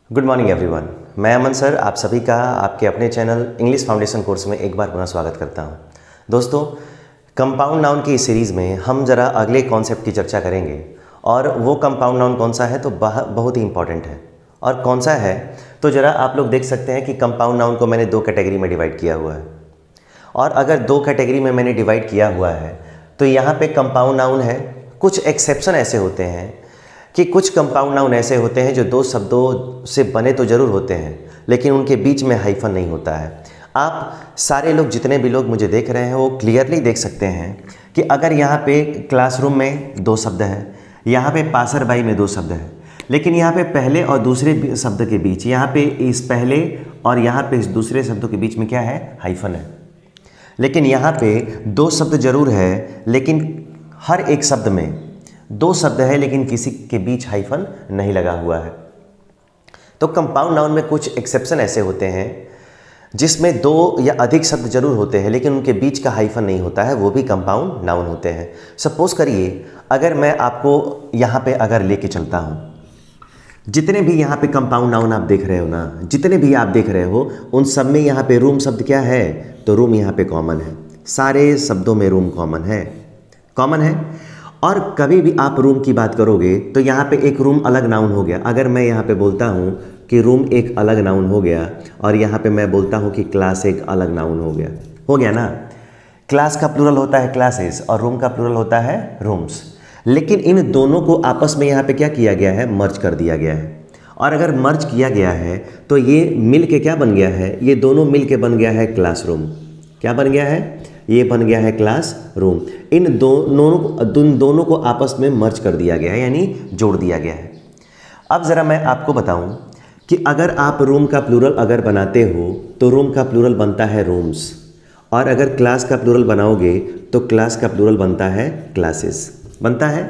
Good morning everyone. मैं अमन sir आप सभी का आपके अपने चैनल इंग्लिश फाउंडेशन कोर्स में एक बार पुनः स्वागत करता हूं। दोस्तों, कंपाउंड नाउन की इस सीरीज़ में हम ज़रा अगले कॉन्सेप्ट की चर्चा करेंगे और वो कंपाउंड नाउन कौन सा है तो बहुत ही इंपॉर्टेंट है। और कौन सा है तो ज़रा आप लोग देख सकते हैं कि कंपाउंड नाउन को मैंने दो कैटेगरी में डिवाइड किया हुआ है। और अगर दो कैटेगरी में मैंने डिवाइड किया हुआ है तो यहाँ पे कंपाउंड नाउन है। कुछ एक्सेप्शन ऐसे होते हैं कि कुछ कंपाउंड नाउन ऐसे होते हैं जो दो शब्दों से बने तो ज़रूर होते हैं लेकिन उनके बीच में हाइफन नहीं होता है। आप सारे लोग जितने भी लोग मुझे देख रहे हैं वो क्लियरली देख सकते हैं कि अगर यहाँ पे क्लासरूम में दो शब्द हैं, यहाँ पे पासर बाई में दो शब्द हैं, लेकिन यहाँ पे पहले और दूसरे शब्द के बीच, यहाँ पे इस पहले और यहाँ पे इस दूसरे शब्दों के बीच में क्या है? हाइफन है। लेकिन यहाँ पे दो शब्द जरूर है लेकिन हर एक शब्द में दो शब्द है लेकिन किसी के बीच हाइफन नहीं लगा हुआ है। तो कंपाउंड नाउन में कुछ एक्सेप्शन ऐसे होते हैं जिसमें दो या अधिक शब्द जरूर होते हैं लेकिन उनके बीच का हाइफन नहीं होता है, वो भी कंपाउंड नाउन होते हैं। सपोज करिए अगर मैं आपको यहाँ पे अगर लेके चलता हूँ, जितने भी यहाँ पे कंपाउंड नाउन आप देख रहे हो ना, जितने भी आप देख रहे हो उन सब में यहाँ पे रूम शब्द क्या है? तो रूम यहाँ पे कॉमन है। सारे शब्दों में रूम कॉमन है। और कभी भी आप रूम की बात करोगे तो यहाँ पे एक रूम अलग नाउन हो गया। अगर मैं यहाँ पे बोलता हूँ कि रूम एक अलग नाउन हो गया और यहाँ पे मैं बोलता हूँ कि क्लास एक अलग नाउन हो गया ना। क्लास का प्लूरल होता है क्लासेस और रूम का प्लूरल होता है रूम्स। लेकिन इन दोनों को आपस में यहाँ पे क्या किया गया है? मर्ज कर दिया गया है। और अगर मर्ज किया गया है तो ये मिल के क्या बन गया है? ये दोनों मिल के बन गया है क्लासरूम। क्या बन गया है? ये बन गया है क्लास रूम। इन दोनों को आपस में मर्ज कर दिया गया है, यानी जोड़ दिया गया है। अब ज़रा मैं आपको बताऊं कि अगर आप रूम का प्लूरल अगर बनाते हो तो रूम का प्लूरल बनता है रूम्स, और अगर क्लास का प्लूरल बनाओगे तो क्लास का प्लूरल बनता है क्लासेस, बनता है।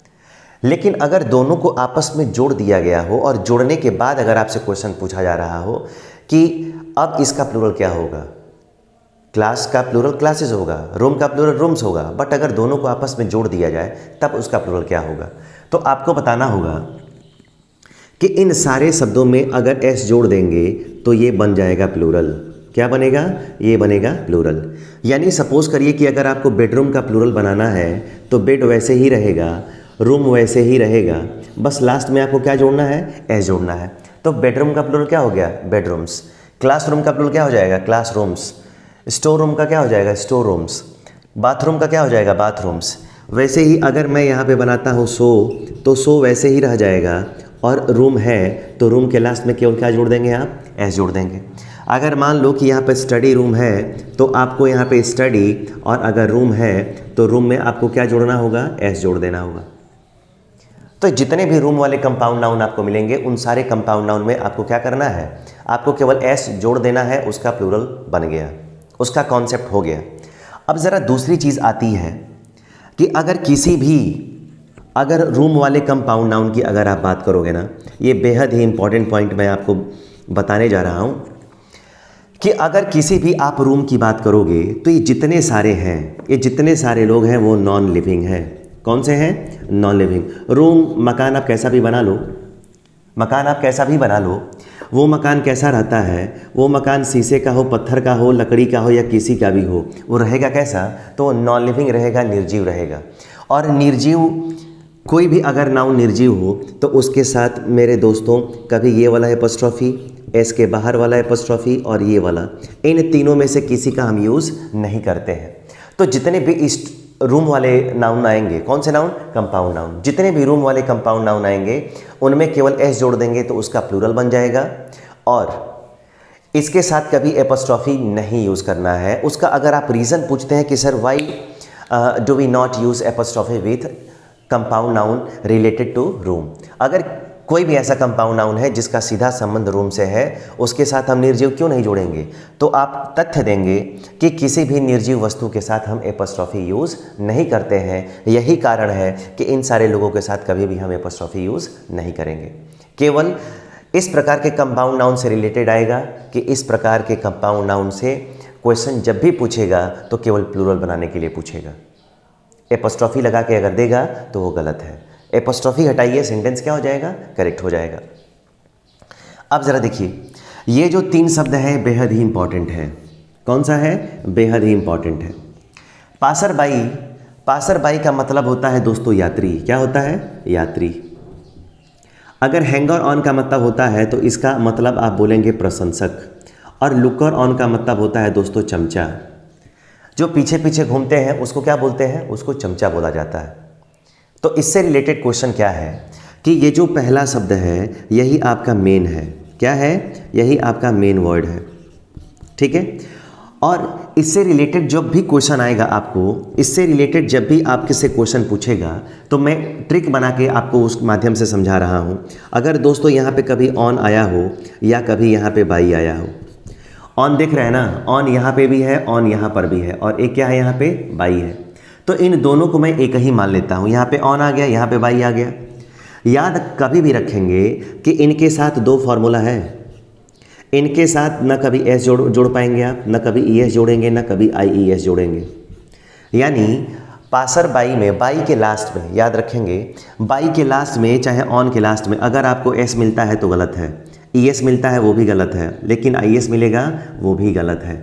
लेकिन अगर दोनों को आपस में जोड़ दिया गया हो और जोड़ने के बाद अगर आपसे क्वेश्चन पूछा जा रहा हो कि अब इसका प्लूरल क्या होगा? क्लास का प्लूरल क्लासेस होगा, रूम का प्लूरल रूम्स होगा, बट अगर दोनों को आपस में जोड़ दिया जाए तब उसका प्लूरल क्या होगा? तो आपको बताना होगा कि इन सारे शब्दों में अगर एस जोड़ देंगे तो ये बन जाएगा प्लूरल। क्या बनेगा? ये बनेगा प्लूरल। यानी सपोज करिए कि अगर आपको बेडरूम का प्लूरल बनाना है तो बेड वैसे ही रहेगा, रूम वैसे ही रहेगा, बस लास्ट में आपको क्या जोड़ना है? एस जोड़ना है। तो बेडरूम का प्लूरल क्या हो गया? बेडरूम्स। क्लासरूम का प्लूरल क्या हो जाएगा? क्लासरूम्स। स्टोर रूम का क्या हो जाएगा? Store rooms. बाथरूम का क्या हो जाएगा? बाथरूम्स। वैसे ही अगर मैं यहाँ पे बनाता हूँ सो, तो सो वैसे ही रह जाएगा, और रूम है तो रूम के लास्ट में केवल क्या जोड़ देंगे आप? एस जोड़ देंगे। अगर मान लो कि यहाँ पे स्टडी रूम है तो आपको यहाँ पे स्टडी, और अगर रूम है तो रूम में आपको क्या जोड़ना होगा? एस जोड़ देना होगा। तो जितने भी रूम वाले कंपाउंड नाउन आपको मिलेंगे उन सारे कंपाउंड नाउन में आपको क्या करना है? आपको केवल एस जोड़ देना है, उसका प्लूरल बन गया, उसका कॉन्सेप्ट हो गया। अब ज़रा दूसरी चीज़ आती है कि अगर रूम वाले कंपाउंड नाउन की अगर आप बात करोगे ना, ये बेहद ही इंपॉर्टेंट पॉइंट मैं आपको बताने जा रहा हूँ कि अगर किसी भी आप रूम की बात करोगे तो ये जितने सारे हैं, ये जितने सारे लोग हैं वो नॉन लिविंग हैं। कौन से हैं? Non living. रूम मकान आप कैसा भी बना लो, वो मकान कैसा रहता है? वो मकान शीशे का हो, पत्थर का हो, लकड़ी का हो या किसी का भी हो, वो रहेगा कैसा? तो नॉन लिविंग रहेगा, निर्जीव रहेगा। और निर्जीव, कोई भी अगर नाउन निर्जीव हो तो उसके साथ मेरे दोस्तों कभी ये वाला एपॉस्ट्रोफी, एस के बाहर वाला एपॉस्ट्रोफी और ये वाला, इन तीनों में से किसी का हम यूज़ नहीं करते हैं। तो जितने भी इस रूम वाले नाउन आएंगे, कौन से नाउन? Compound noun. जितने भी रूम वाले कंपाउंड नाउन आएंगे उनमें केवल एस जोड़ देंगे तो उसका प्लूरल बन जाएगा, और इसके साथ कभी एपॉस्ट्रोफी नहीं यूज़ करना है। उसका अगर आप रीज़न पूछते हैं कि sir why do we not use apostrophe with compound noun related to room, अगर कोई भी ऐसा कंपाउंड नाउन है जिसका सीधा संबंध रूम से है उसके साथ हम निर्जीव क्यों नहीं जोड़ेंगे? तो आप तथ्य देंगे कि किसी भी निर्जीव वस्तु के साथ हम एपॉस्ट्रोफी यूज़ नहीं करते हैं। यही कारण है कि इन सारे लोगों के साथ कभी भी हम एपॉस्ट्रोफी यूज़ नहीं करेंगे। केवल इस प्रकार के कंपाउंड नाउन से रिलेटेड आएगा कि इस प्रकार के कंपाउंड नाउन से क्वेश्चन जब भी पूछेगा तो केवल प्लूरल बनाने के लिए पूछेगा। एपॉस्ट्रोफी लगा के अगर देगा तो वो गलत है। एपॉस्ट्रोफी हटाइए, सेंटेंस क्या हो जाएगा? करेक्ट हो जाएगा। अब ज़रा देखिए, ये जो 3 शब्द हैं बेहद ही इंपॉर्टेंट है। कौन सा है? बेहद ही इंपॉर्टेंट है। पासर बाई, पासर बाई का मतलब होता है दोस्तों यात्री। क्या होता है? यात्री। अगर हैंगर ऑन का मतलब होता है तो इसका मतलब आप बोलेंगे प्रशंसक, और लुकर ऑन का मतलब होता है दोस्तों चमचा। जो पीछे पीछे घूमते हैं उसको क्या बोलते हैं? उसको चमचा बोला जाता है। तो इससे रिलेटेड क्वेश्चन क्या है कि ये जो पहला शब्द है यही आपका मेन है। क्या है? यही आपका मेन वर्ड है, ठीक है। और इससे रिलेटेड जब भी क्वेश्चन आएगा आपको, इससे रिलेटेड जब भी आपके से क्वेश्चन पूछेगा तो मैं ट्रिक बना के आपको उस माध्यम से समझा रहा हूँ। अगर दोस्तों यहाँ पे कभी ऑन आया हो या कभी यहाँ पे बाई आया हो, ऑन दिख रहा है ना, ऑन यहाँ पे भी है, ऑन यहाँ पर भी है, और एक क्या है यहाँ पे? बाई है। तो इन दोनों को मैं एक ही मान लेता हूँ। यहाँ पे ऑन आ गया, यहाँ पे बाई आ गया। याद कभी भी रखेंगे कि इनके साथ 2 फॉर्मूला है। इनके साथ ना कभी एस जोड़ पाएंगे आप, ना कभी ई एस जोड़ेंगे, ना कभी आई ई एस जोड़ेंगे। यानी पासर बाई में, बाई के लास्ट में याद रखेंगे, बाई के लास्ट में चाहे ऑन के लास्ट में अगर आपको एस मिलता है तो गलत है, ई एस मिलता है वो भी गलत है, लेकिन आई एस मिलेगा वो भी गलत है।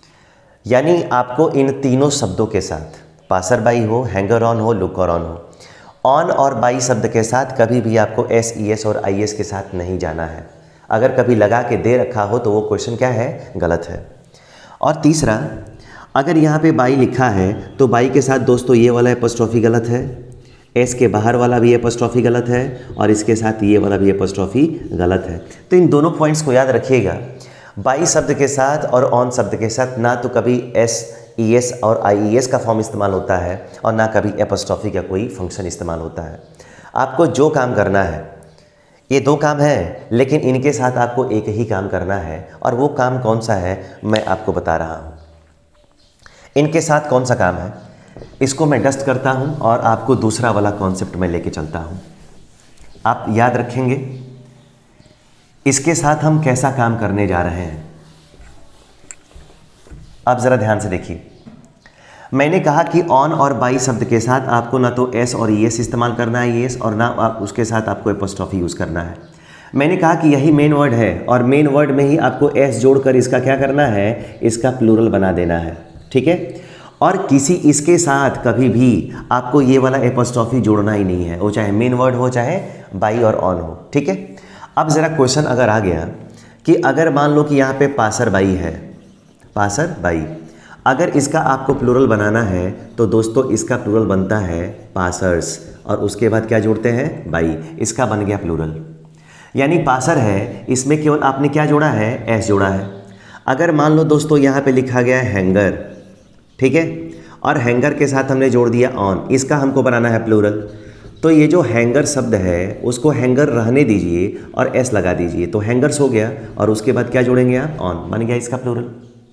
यानी आपको इन तीनों शब्दों के साथ, पासर बाई हो, हैंगर ऑन हो, लुकर ऑन हो, ऑन और बाई शब्द के साथ कभी भी आपको एस, ई एस और आई एस के साथ नहीं जाना है। अगर कभी लगा के दे रखा हो तो वो क्वेश्चन क्या है? गलत है। और तीसरा, अगर यहाँ पे बाई लिखा है तो बाई के साथ दोस्तों ये वाला एपोस्ट्रॉफी गलत है, एस के बाहर वाला भी एपोस्ट्रॉफी गलत है, और इसके साथ ये वाला भी एपोस्ट्रॉफी गलत है। तो इन दोनों पॉइंट्स को याद रखिएगा। बाई शब्द के साथ और ऑन शब्द के साथ ना तो कभी एस, ई एस और आई ई एस का फॉर्म इस्तेमाल होता है, और ना कभी एपोस्ट्रॉफी का कोई फंक्शन इस्तेमाल होता है। आपको जो काम करना है, ये 2 काम है, लेकिन इनके साथ आपको एक ही काम करना है, और वो काम कौन सा है मैं आपको बता रहा हूँ। इनके साथ कौन सा काम है, इसको मैं डस्ट करता हूँ और आपको दूसरा वाला कॉन्सेप्ट में लेके चलता हूँ। आप याद रखेंगे इसके साथ हम कैसा काम करने जा रहे हैं। अब ज़रा ध्यान से देखिए, मैंने कहा कि ऑन और बाई शब्द के साथ आपको ना तो एस और ई एस इस्तेमाल करना है, ई एस, और ना आप उसके साथ आपको एपोस्ट्रॉफी यूज़ करना है। मैंने कहा कि यही मेन वर्ड है, और मेन वर्ड में ही आपको एस जोड़कर इसका क्या करना है? इसका प्लूरल बना देना है, ठीक है। और किसी इसके साथ कभी भी आपको ये वाला एपोस्ट्रॉफी जोड़ना ही नहीं है, वो चाहे मेन वर्ड हो चाहे बाई और ऑन हो, ठीक है। अब ज़रा क्वेश्चन अगर आ गया कि अगर मान लो कि यहाँ पे पासर बाई है, पासर बाई, अगर इसका आपको प्लूरल बनाना है तो दोस्तों इसका प्लूरल बनता है पासर्स, और उसके बाद क्या जोड़ते हैं? बाई। इसका बन गया प्लूरल। यानी पासर है, इसमें केवल आपने क्या जोड़ा है? एस जोड़ा है। अगर मान लो दोस्तों यहाँ पे लिखा गया है हैंगर, ठीक है, और हैंगर के साथ हमने जोड़ दिया ऑन, इसका हमको बनाना है प्लूरल। तो ये जो हैंगर शब्द है उसको हैंगर रहने दीजिए और एस लगा दीजिए, तो हैंगर्स हो गया, और उसके बाद क्या जोड़ेंगे आप? ऑन, बन गया इसका प्लूरल।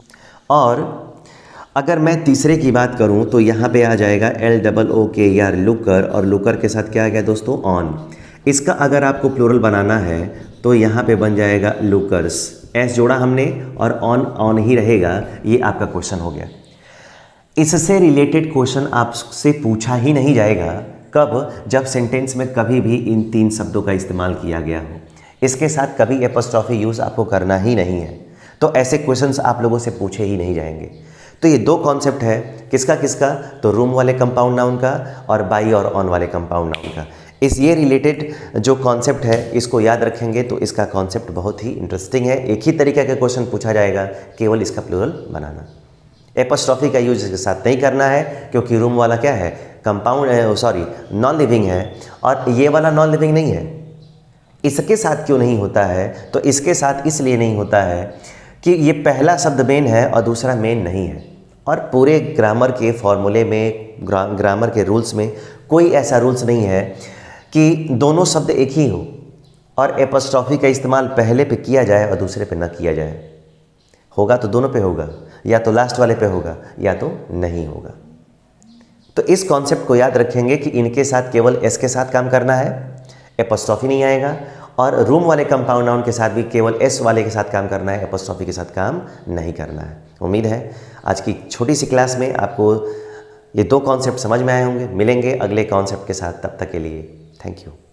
और अगर मैं तीसरे की बात करूं तो यहाँ पे आ जाएगा LOOKER, लुकर, और लुकर के साथ क्या आ गया दोस्तों? ऑन। इसका अगर आपको प्लूरल बनाना है तो यहाँ पे बन जाएगा लुकर्स, एस जोड़ा हमने और ऑन ऑन ही रहेगा। ये आपका क्वेश्चन हो गया। इससे रिलेटेड क्वेश्चन आपसे पूछा ही नहीं जाएगा, कब? जब सेंटेंस में कभी भी इन 3 शब्दों का इस्तेमाल किया गया हो। इसके साथ कभी एपोस्ट्रॉफी यूज़ आपको करना ही नहीं है, तो ऐसे क्वेश्चंस आप लोगों से पूछे ही नहीं जाएंगे। तो ये 2 कॉन्सेप्ट है, किसका किसका? तो रूम वाले कंपाउंड नाउन का और बाई और ऑन वाले कंपाउंड नाउन का। इस ये रिलेटेड जो कॉन्सेप्ट है इसको याद रखेंगे तो इसका कॉन्सेप्ट बहुत ही इंटरेस्टिंग है। एक ही तरीके का क्वेश्चन पूछा जाएगा, केवल इसका प्लूरल बनाना। एपोस्ट्रॉफी का यूज इसके साथ नहीं करना है, क्योंकि रूम वाला क्या है? कंपाउंड है, सॉरी नॉन लिविंग है, और ये वाला नॉन लिविंग नहीं है। इसके साथ क्यों नहीं होता है? तो इसके साथ इसलिए नहीं होता है कि ये पहला शब्द मेन है और दूसरा मेन नहीं है, और पूरे ग्रामर के फॉर्मूले में, ग्रामर के रूल्स में कोई ऐसा रूल्स नहीं है कि दोनों शब्द एक ही हो और एपोस्ट्रॉफी का इस्तेमाल पहले पे किया जाए और दूसरे पे ना किया जाए। होगा तो दोनों पे होगा, या तो लास्ट वाले पे होगा या तो नहीं होगा। तो इस कॉन्सेप्ट को याद रखेंगे कि इनके साथ केवल एस के साथ काम करना है, एपोस्ट्रॉफी नहीं आएगा, और रूम वाले कंपाउंड नाउन के साथ भी केवल एस वाले के साथ काम करना है, एपोस्ट्रॉफी के साथ काम नहीं करना है। उम्मीद है आज की छोटी सी क्लास में आपको ये 2 कॉन्सेप्ट समझ में आए होंगे। मिलेंगे अगले कॉन्सेप्ट के साथ, तब तक के लिए थैंक यू।